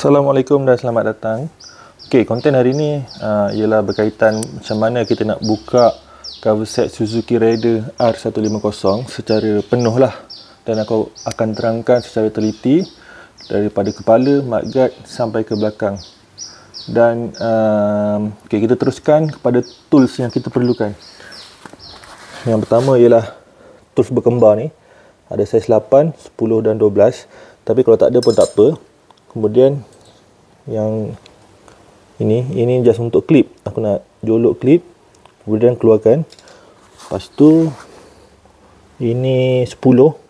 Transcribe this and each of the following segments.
Assalamualaikum dan selamat datang. Okey, konten hari ni ialah berkaitan macam mana kita nak buka cover set Suzuki Raider R150 secara penuh lah. Dan aku akan terangkan secara teliti daripada kepala, mudguard sampai ke belakang. Dan okey, kita teruskan kepada tools yang kita perlukan. Yang pertama ialah tools berkembar ni. Ada saiz 8, 10 dan 12. Tapi kalau tak ada pun tak apa. Kemudian yang ini just untuk klip. Aku nak jolok klip, kemudian keluarkan. Lepas tu ini 10,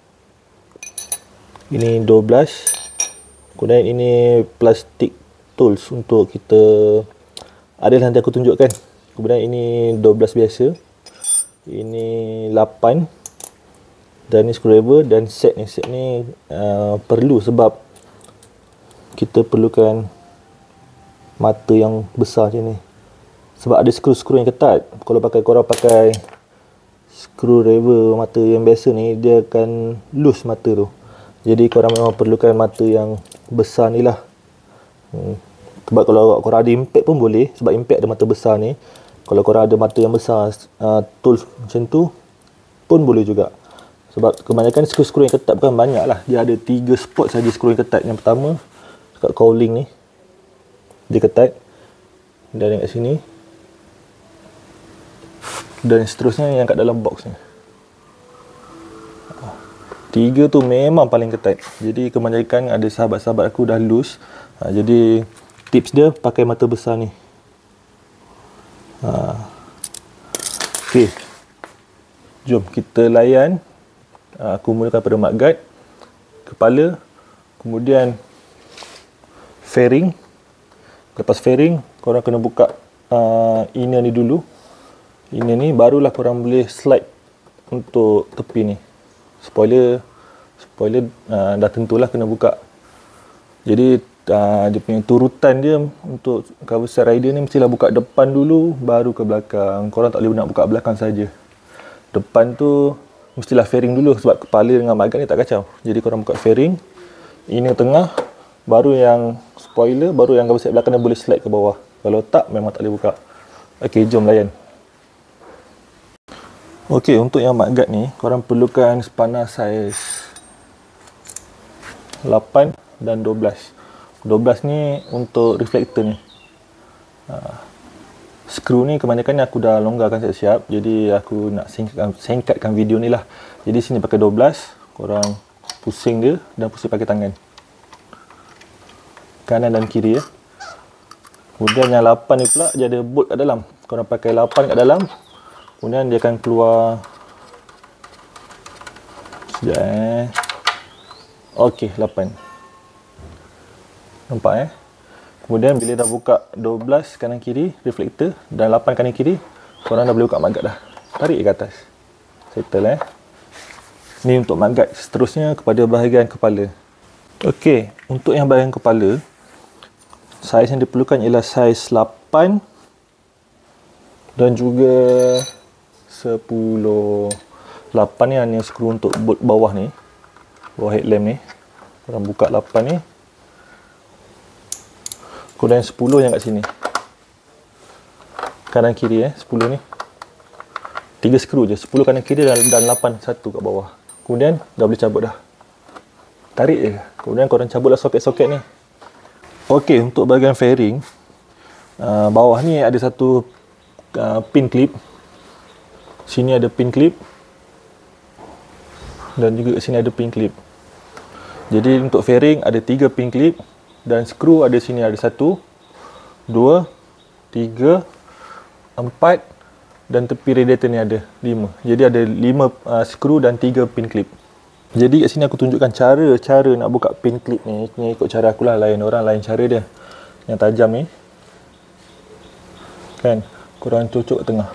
ini 12. Kemudian ini plastik tools untuk kita, adalah nanti aku tunjukkan. Kemudian ini 12 biasa, ini 8, dan ini screwdriver. Dan set ni perlu sebab kita perlukan mata yang besar macam ni. Sebab ada skru-skru yang ketat. Kalau korang pakai screwdriver mata yang biasa ni, dia akan loose mata tu. Jadi korang memang perlukan mata yang besar ni lah. Sebab kalau korang ada impact pun boleh. Sebab impact ada mata besar ni. Kalau korang ada mata yang besar, tools macam tu pun boleh juga. Sebab kebanyakan skru-skru yang ketat bukan banyak lah. Dia ada 3 spot saja skru yang ketat. Yang pertama kat cowling ni, dia ketat. Dan yang kat sini. Dan seterusnya yang kat dalam box ni. 3 tu memang paling ketat. Jadi kebanyakan ada sahabat-sahabat aku dah loose. Jadi tips dia pakai mata besar ni. Okey, jom kita layan. Aku mulakan pada mudguard, kepala, kemudian fairing. Lepas fairing, korang kena buka inner ni dulu. Inner ni barulah korang boleh slide untuk tepi ni. Spoiler dah tentulah kena buka. Jadi dia punya turutan dia untuk cover set rider ni mestilah buka depan dulu baru ke belakang. Korang tak boleh nak buka belakang saja. Depan tu mestilah fairing dulu sebab kepala dengan mudguard ni tak kacau. Jadi korang buka fairing, inner tengah, baru yang spoiler, baru yang cover set belakang boleh slide ke bawah. Kalau tak, memang tak boleh buka. Okey, jom layan. Okey, untuk yang mudguard ni, korang perlukan spanner saiz 8 dan 12. 12 ni untuk reflektor ni. Skru ni kebanyakan aku dah longgarkan siap-siap. Jadi aku nak singkatkan video ni lah. Jadi sini pakai 12. Korang pusing dia dan pusing pakai tangan. Kanan dan kiri ya. Kemudian yang 8 ni pula dia ada bolt kat dalam. Korang pakai 8 kat dalam. Kemudian dia akan keluar. Sekejap Okey, 8. Nampak Kemudian bila dah buka 12 kanan kiri reflektor dan 8 kanan kiri, korang dah boleh buka mudguard dah. Tarik ke atas. Settle Ni untuk mudguard. Seterusnya kepada bahagian kepala. Okey, untuk yang bahagian kepala, saiz yang diperlukan ialah saiz 8 dan juga 10. 8 ni hanya skru untuk bolt bawah ni. Bawah headlamp ni. Korang buka 8 ni. Kemudian 10 yang kat sini. Kanan kiri 10 ni. 3 skru je. 10 kanan kiri dan 8 satu kat bawah. Kemudian dah boleh cabut dah. Tarik je. Kemudian korang cabutlah soket-soket ni. Okey, untuk bahagian fairing, bawah ni ada satu pin clip. Sini ada pin clip. Dan juga sini ada pin clip. Jadi untuk fairing ada 3 pin clip. Dan skru ada sini ada 1, 2, 3, 4 dan tepi radiator ni ada 5. Jadi ada 5 skru dan 3 pin clip. Jadi kat sini aku tunjukkan cara nak buka pin clip ni. Ini ikut cara aku lah, lain orang lain cara dia. Yang tajam ni. Kan, korang cocok kat tengah.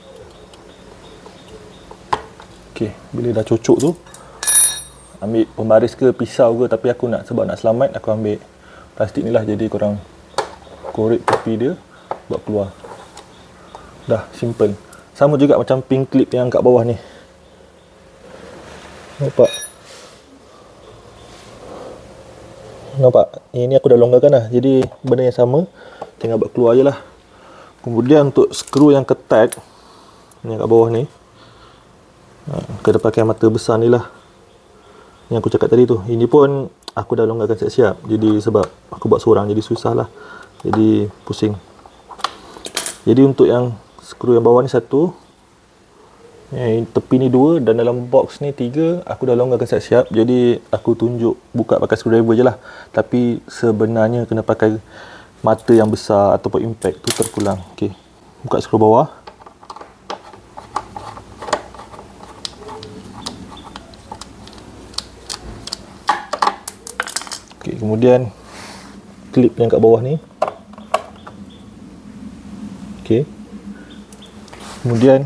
Okey, bila dah cocok tu, ambil pembaris ke pisau ke, tapi aku nak, sebab nak selamat, aku ambil plastik ni lah. Jadi korang korek tepi dia, buat keluar. Dah, simple. Sama juga macam pin clip yang kat bawah ni. Nampak? Nampak? Ini aku dah longgarkan lah. Jadi benda yang sama, tinggal buat keluar je lah. Kemudian untuk skru yang ketat, ni kat bawah ni, kena pakai mata besar ni lah. Yang aku cakap tadi tu. Ini pun aku dah longgarkan siap-siap. Jadi sebab aku buat seorang, jadi susah lah. Jadi pusing. Jadi untuk yang skru yang bawah ni satu, yang tepi ni dua, dan dalam box ni tiga, aku dah longgarkan siap-siap. Jadi aku tunjuk buka pakai screwdriver je lah. Tapi sebenarnya kena pakai mata yang besar ataupun impact tu terpulang. Okey, buka skru bawah. Okey, kemudian klip yang kat bawah ni. Okey, kemudian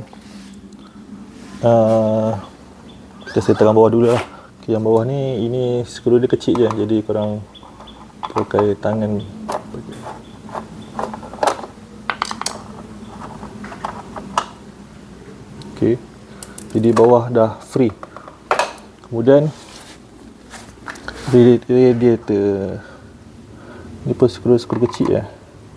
kita setelkan bawah dulu lah. Okay, yang bawah ni, ini skru dia kecil je, jadi korang pakai tangan. Okay, jadi bawah dah free. Kemudian radiator ni pun skru kecil ya.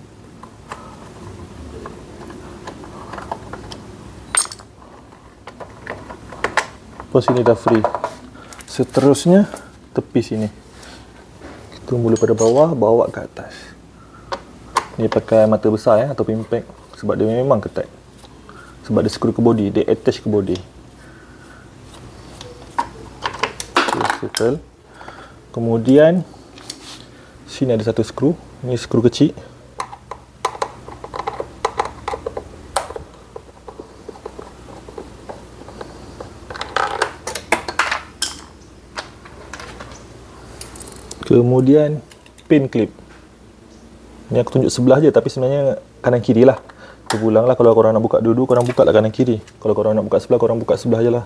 Pos sini dah free. Seterusnya tepi sini, kita mula pada bawah, bawa ke atas. Ni pakai mata besar ya, atau impact, sebab dia memang ketat. Sebab dia skru ke body, dia attach ke body. Okay, settle. Kemudian sini ada satu skru, ni skru kecil. Kemudian pin clip. Ni aku tunjuk sebelah je, tapi sebenarnya kanan kiri lah. Terpulang lah, kalau korang nak buka dulu, korang buka lah kanan kiri. Kalau korang nak buka sebelah, korang buka sebelah je lah.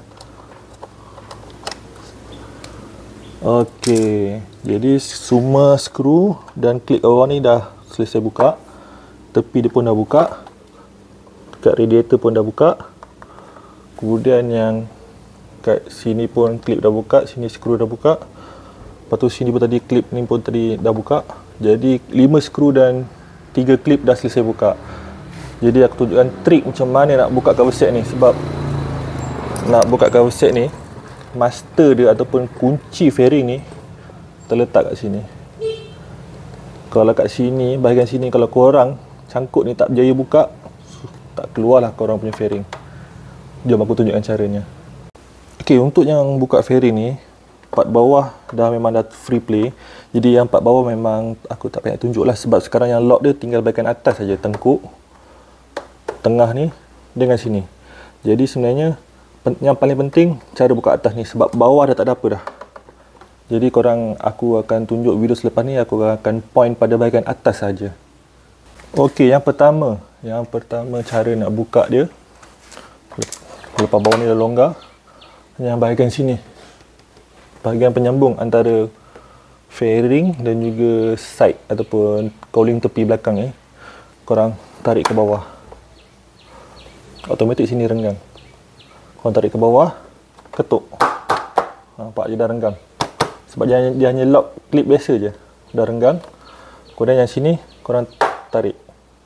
Okey, jadi semua skru dan klip kat bawah ni dah selesai buka. Tepi dia pun dah buka. Dekat radiator pun dah buka. Kemudian yang kat sini pun klip dah buka, sini skru dah buka. Lepas tu sini pun tadi klip ni pun tadi dah buka. Jadi 5 skru dan 3 klip dah selesai buka. Jadi aku tunjukkan trik macam mana nak buka cover set ni. Sebab nak buka cover set ni, master dia ataupun kunci fairing ni terletak kat sini. Kalau kat sini, bahagian sini, kalau korang cangkut ni tak berjaya buka, tak keluarlah korang punya fairing. Jom aku tunjukkan caranya. Okey, untuk yang buka fairing ni, part bawah dah memang dah free play. Jadi yang part bawah memang aku tak payah tunjuk lah, sebab sekarang yang lock dia tinggal bahagian atas saja, tengkuk, tengah ni dengan sini. Jadi sebenarnya yang paling penting cara buka atas ni, sebab bawah dah tak ada apa dah. Jadi aku akan tunjuk video selepas ni, aku akan point pada bahagian atas saja. Okey, yang pertama cara nak buka dia, lepas bawah ni dah longgar, yang bahagian sini, bahagian penyambung antara fairing dan juga side ataupun cowling tepi belakang ni, korang tarik ke bawah. Automatik sini renggang. Korang tarik ke bawah, ketuk. Nampak je dah renggang. Sebab dia hanya lock klip biasa je. Dah renggang. Kemudian yang sini korang tarik.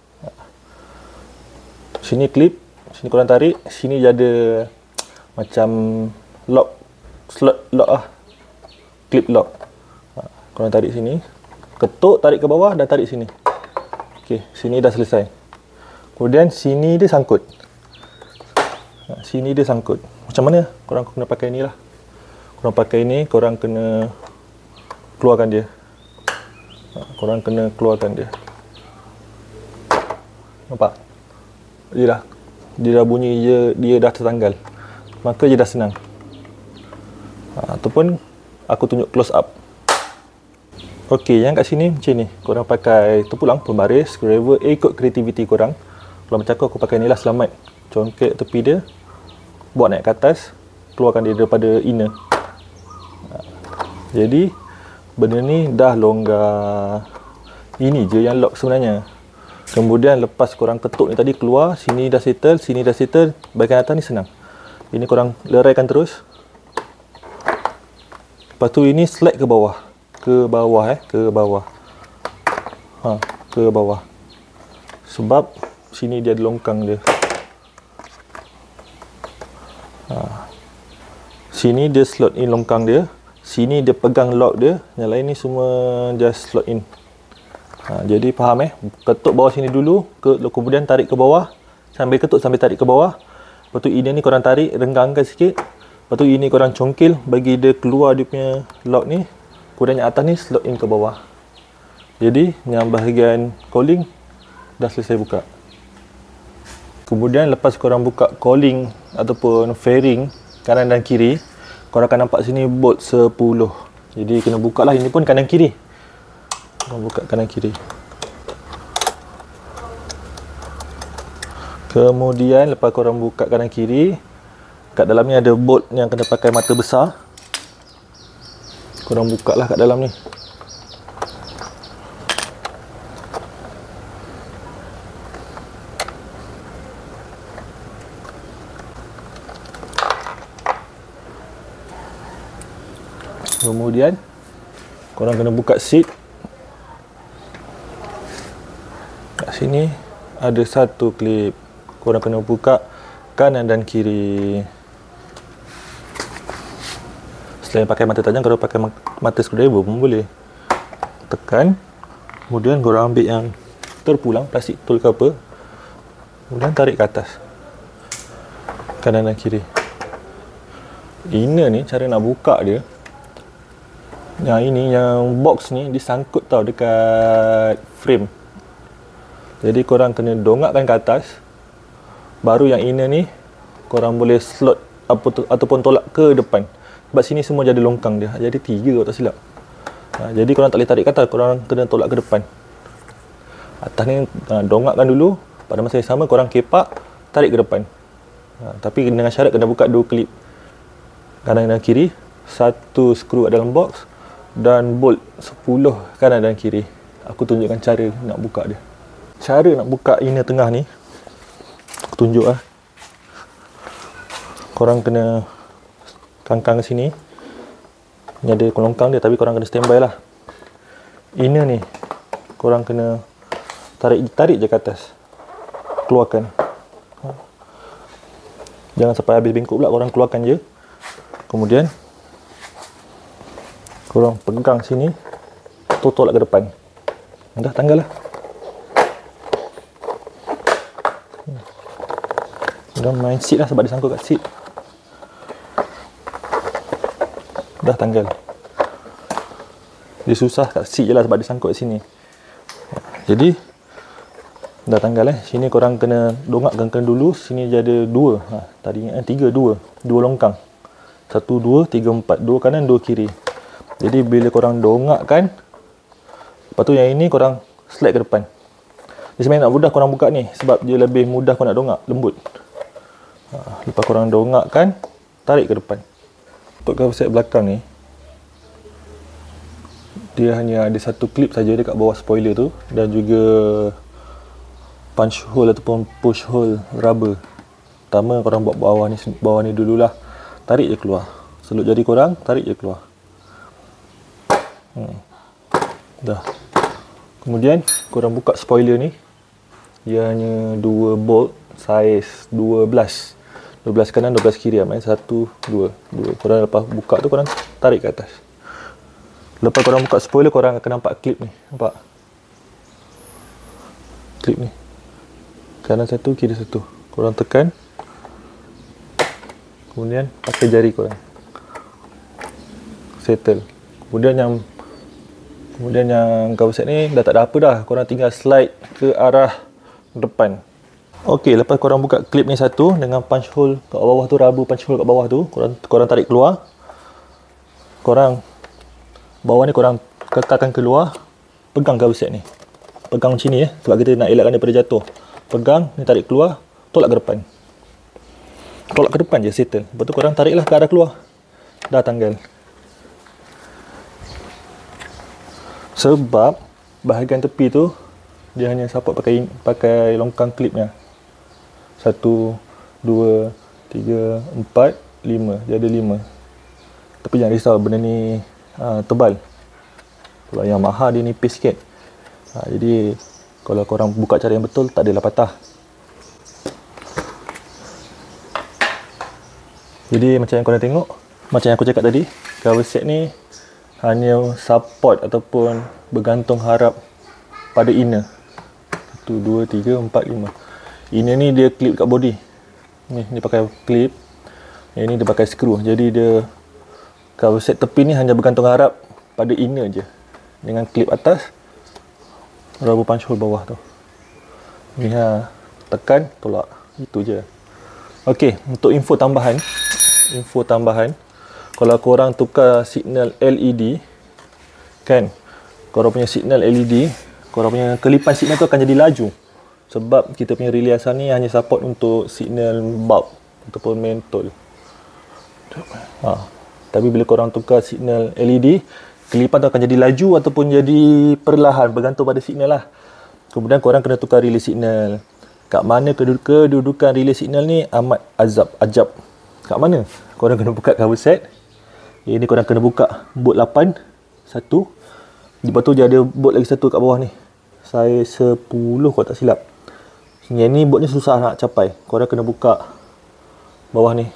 Sini klip, sini korang tarik, sini dia ada macam lock, slot lock lah. Clip lock. Korang tarik sini, ketuk, tarik ke bawah dan tarik sini. Okey, sini dah selesai. Kemudian sini dia sangkut. Sini dia sangkut. Macam mana? Korang kena pakai ni lah. Korang pakai ni, korang kena keluarkan dia. Korang kena keluarkan dia. Nampak? Dia dah bunyi je, dia dah tertanggal. Maka dia dah senang. Ataupun aku tunjuk close up. Okey, yang kat sini macam ni. Korang pakai terpulang, pembaris, screwdriver, ikut kreativiti korang. Kalau macam aku pakai ni lah, selamat. Congkak tepi dia, buat naik ke atas, keluarkan dia daripada inner. Jadi benda ni dah longgar. Ini je yang lock sebenarnya. Kemudian lepas korang ketuk ni tadi keluar, sini dah settle, bahagian atas ni senang. Ini korang leraikan terus. Lepas tu ini slide ke bawah. ke bawah ke bawah. Ke bawah. Sebab sini dia ada longkang dia. Sini dia slot in longkang dia. Sini dia pegang lock dia. Yang lain ni semua dia slot in. Jadi faham ketuk bawah sini dulu, kemudian tarik ke bawah, sambil ketuk sambil tarik ke bawah. Lepas tu ini ni korang tarik, renggangkan sikit. Lepas tu ini korang congkil bagi dia keluar dia punya lock ni. Kemudian yang atas ni slot in ke bawah. Jadi yang bahagian calling dah selesai buka. Kemudian lepas korang buka calling ataupun fairing kanan dan kiri, korang akan nampak sini bolt 10. Jadi kena buka lah, ini pun kanan kiri. Korang buka kanan kiri. Kemudian lepas korang buka kanan kiri, kat dalam ni ada bolt yang kena pakai mata besar. Korang buka lah kat dalam ni. Kemudian korang kena buka seat. Kat sini ada satu klip. Korang kena buka kanan dan kiri. Selain pakai mata tajam, korang pakai mata screwdriver pun boleh. Tekan. Kemudian korang ambil yang terpulang, plastik tool ke apa. Kemudian tarik ke atas. Kanan dan kiri. Inner ni cara nak buka dia. Yang ini, yang box ni disangkut tau dekat frame. Jadi korang kena dongakkan ke atas. Baru yang inner ni korang boleh slot ataupun tolak ke depan. Sebab sini semua jadi longkang dia. Jadi 3 kalau tak silap. Jadi korang tak boleh tarik ke atas, korang kena tolak ke depan. Atas ni dongakkan dulu. Pada masa yang sama korang kepak, tarik ke depan. Tapi dengan syarat kena buka 2 klip kanan dan kiri. 1 skru kat dalam box. Dan bolt 10 kanan dan kiri. Aku tunjukkan cara nak buka dia. Cara nak buka inner tengah ni, aku tunjuk lah. Korang kena kangkang ke sini. Ni ada longkang dia, tapi korang kena standby lah. Inner ni korang kena tarik je ke atas. Keluarkan. Jangan sampai habis bengkok pula, korang keluarkan je. Kemudian korang pegang sini, tolak ke depan. Dah tanggal lah. Dah main seat lah sebab dia sangkut kat seat. Dah tanggal. Dia susah kat seat je lah sebab dia sangkut kat sini. Jadi dah tanggal Sini korang kena dongakkan dulu. Sini dia ada 2. Tadi 3, 2 longkang. 1, 2, 3, 4. 2 kanan, 2 kiri. Jadi bila korang dongakkan, lepas tu yang ini korang slide ke depan. Dia sebenarnya nak mudah korang buka ni sebab dia lebih mudah korang nak dongak, lembut. Lepas korang dongakkan, tarik ke depan. Untuk cover set belakang ni, dia hanya ada 1 klip saja dekat bawah spoiler tu, dan juga punch hole ataupun push hole rubber. Pertama korang buat bawah ni dululah. Tarik je keluar. Selut jari korang, tarik je keluar. Dah. Kemudian korang buka spoiler ni. Dia hanya 2 bolt saiz 12 kanan, 12 kiri. 1, 2. Korang lepas buka tu korang tarik ke atas. Lepas korang buka spoiler, korang akan nampak klip ni. Nampak? Klip ni. Kanan 1, kiri 1. Korang tekan. Kemudian pakai jari korang. Settle. Kemudian yang cover set ni dah tak ada apa dah. Korang tinggal slide ke arah depan. Okey, lepas korang buka klip ni satu dengan punch hole kat bawah tu, rubber punch hole kat bawah tu, korang tarik keluar. Korang bawah ni korang kekalkan keluar. Pegang cover set ni. Pegang macam ni sebab kita nak elakkan daripada jatuh. Pegang, ni tarik keluar, tolak ke depan. Tolak ke depan je, settle. Lepas tu korang tariklah ke arah keluar. Dah tanggal. Sebab bahagian tepi tu dia hanya support pakai longkang klipnya. 1, 2, 3, 4, 5. Dia ada 5. Tapi jangan risau, benda ni tebal. Kalau yang Yamaha dia nipis sikit. Jadi kalau korang buka cara yang betul, tak adalah patah. Jadi macam yang korang tengok, macam yang aku cakap tadi, cover set ni hanya support ataupun bergantung harap pada inner. 1, 2, 3, 4, 5. Inner ni dia clip kat body. Ni dia pakai clip. Yang ni dia pakai skru. Jadi dia cover set tepi ni hanya bergantung harap pada inner je. Dengan clip atas, rubber punch hole bawah tu. Ni tekan, tolak. Itu je. Okey, untuk info tambahan, kalau korang tukar signal LED kan, korang punya signal LED, korang punya kelipan signal tu akan jadi laju, sebab kita punya relay asal ni hanya support untuk signal bulb ataupun mentol. Tapi bila korang tukar signal LED, kelipan tu akan jadi laju ataupun jadi perlahan, bergantung pada signal lah. Kemudian korang kena tukar relay signal. Kat mana kedudukan relay signal ni amat ajab. Kat mana? Korang kena buka cover set. Ini korang kena buka bolt 8 satu. Lepas tu dia ada bolt lagi satu kat bawah ni. Saya 10 kalau tak silap. Yang ni bolt ni susah nak capai. Korang kena buka bawah ni.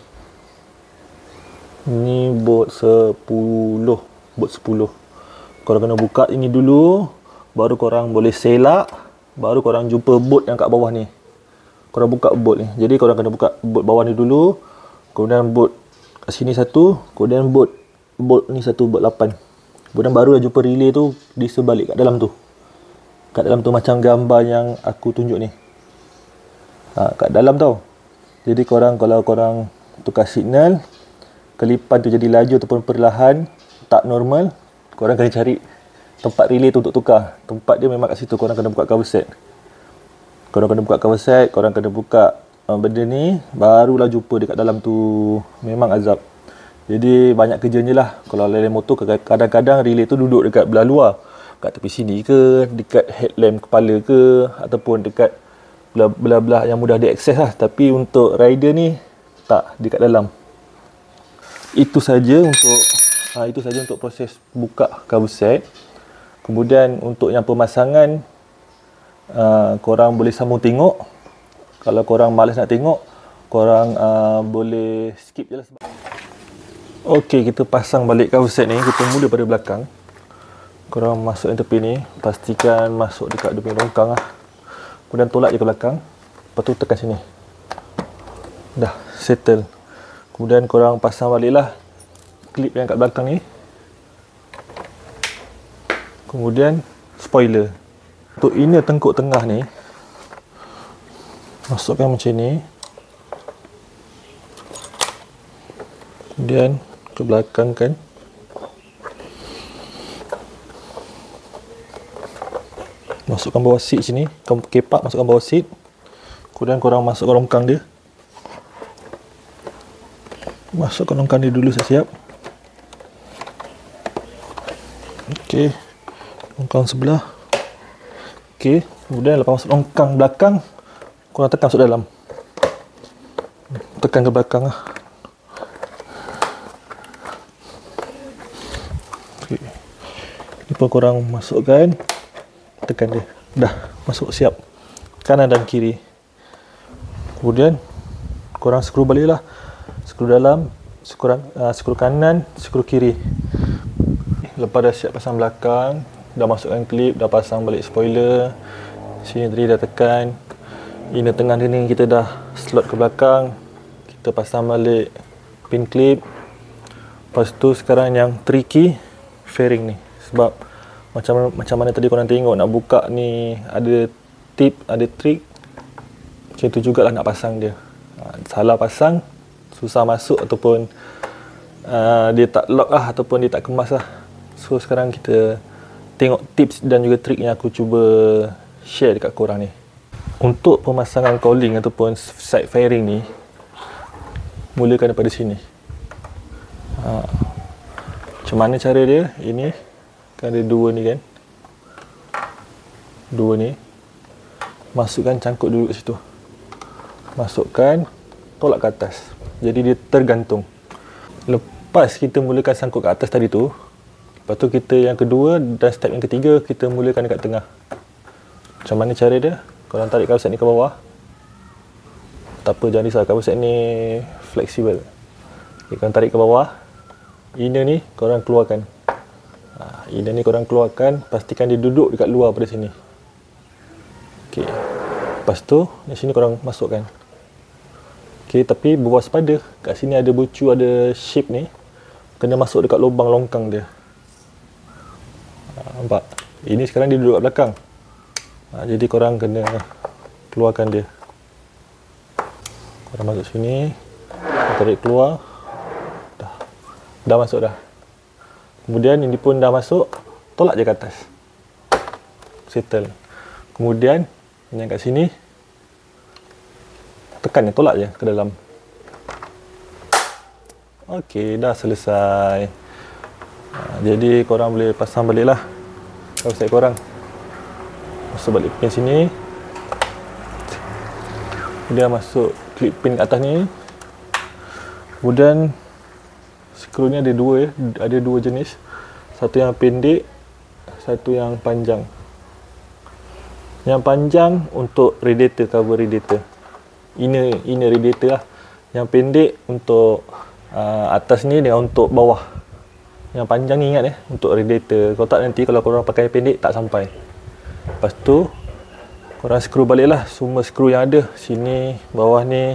Ni bolt 10. Bolt 10. Korang kena buka ini dulu. Baru korang boleh selak. Baru korang jumpa bolt yang kat bawah ni. Korang buka bolt ni. Jadi korang kena buka bolt bawah ni dulu. Kemudian bolt kat sini satu. Kemudian bolt ni satu, bolt 8. Kemudian baru dah jumpa relay tu di sebalik kat dalam tu. Kat dalam tu macam gambar yang aku tunjuk ni. Kat dalam tau. Jadi korang, kalau korang tukar signal, kelipan tu jadi laju ataupun perlahan, tak normal, korang kena cari tempat relay tu untuk tukar. Tempat dia memang kat situ. Korang kena buka cover set. Korang kena buka cover set, korang kena buka benda ni, barulah jumpa dekat dalam tu. Memang azab. Jadi banyak kerjanya lah. Kalau relay motor, kadang-kadang relay tu duduk dekat belah luar, kat tepi sini ke, dekat headlamp kepala ke, ataupun dekat belah-belah yang mudah diakses lah. Tapi untuk rider ni tak, dekat dalam. Itu saja untuk proses buka cover set. Kemudian untuk yang pemasangan, korang boleh sambung tengok. Kalau korang malas nak tengok, korang boleh skip je lah. Okey, kita pasang balik cover set ni. Kita mula pada belakang. Korang masuk yang tepi ni, pastikan masuk dekat dia punya longkang lah. Kemudian tolak je ke belakang. Lepas tu tekan sini. Dah, settle. Kemudian korang pasang balik lah klip yang kat belakang ni. Kemudian spoiler. Untuk inner tengkuk tengah ni, masukkan macam ni. Kemudian ke belakang kan. Masukkan bawah seat sini. Kepak masukkan bawah seat. Kemudian korang masukkan longkang dia. Masukkan longkang dia dulu siap-siap. Okey. Longkang sebelah. Okey. Kemudian lepas masuk longkang belakang, korang tekan masuk dalam. Tekan ke belakang lah. Okay. Ni pun korang masukkan. Tekan dia. Dah. Masuk siap. Kanan dan kiri. Kemudian korang skru balik lah. Skru dalam. Skru kanan. Skru kiri. Lepas dah siap pasang belakang. Dah masukkan klip. Dah pasang balik spoiler. Sini tadi dah tekan. Inner tengah ni kita dah slot ke belakang. Kita pasang balik pin clip. Lepas tu sekarang yang tricky, fairing ni. Sebab macam mana tadi korang tengok nak buka ni, ada tip, ada trik. Macam tu jugalah nak pasang dia. Salah pasang, susah masuk ataupun dia tak lock lah, ataupun dia tak kemas lah. So sekarang kita tengok tips dan juga trik yang aku cuba share dekat korang ni. Untuk pemasangan cowling ataupun side fairing ni, mulakan daripada sini. Macam mana cara dia? Ini kan ada dua ni kan. Dua ni. Masukkan cangkuk dulu kat situ. Masukkan, tolak ke atas. Jadi dia tergantung. Lepas kita mulakan sangkut ke atas tadi tu, Lepas tu kita yang kedua dan step yang ketiga kita mulakan dekat tengah. Macam mana cara dia? Korang tarik cover set ni ke bawah. Tak apa, jangan risau, cover set ni fleksibel. Okay, korang tarik ke bawah. Inner ni korang keluarkan. Inner ni korang keluarkan, pastikan dia duduk dekat luar pada sini. Okey. Lepas tu di sini korang masukkan. Okey, tapi berwaspada. Kat sini ada bucu, ada shape ni. Kena masuk dekat lubang longkang dia. Nampak? Ini sekarang dia duduk kat belakang. Jadi korang kena keluarkan dia. Korang masuk sini, tarik keluar. Dah masuk dah. Kemudian ini pun dah masuk, tolak je ke atas. Settle. Kemudian yang kat sini tekan je, tolak je ke dalam. Okey, dah selesai. Jadi korang boleh pasang balik lah cover set korang. Masuk balik pin sini. Kemudian masuk clip pin kat atas ni. Kemudian skru ni ada dua ya. Ada dua jenis. Satu yang pendek, satu yang panjang. Yang panjang untuk radiator, cover radiator. Inner radiator lah. Yang pendek untuk atas ni dengan untuk bawah. Yang panjang ni ingat untuk radiator. Kalau tak nanti kalau korang pakai pendek tak sampai. Lepas tu korang skru balik lah semua skru yang ada. Sini, bawah ni,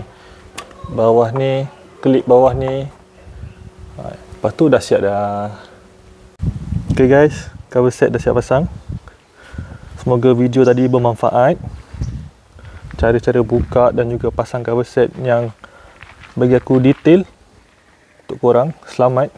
klip bawah ni. Lepas tu dah siap dah. Okay guys, cover set dah siap pasang. Semoga video tadi bermanfaat. Cara-cara buka dan juga pasang cover set yang bagi aku detail untuk korang. Selamat.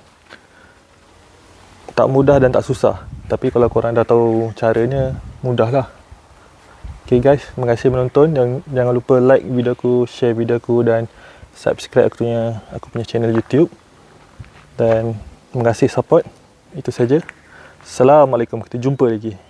Tak mudah dan tak susah. Tapi kalau korang dah tahu caranya, mudahlah. Okay guys, terima kasih menonton. Jangan lupa like video aku, share video aku dan subscribe aku punya channel YouTube. Dan terima kasih support. Itu saja. Assalamualaikum. Kita jumpa lagi.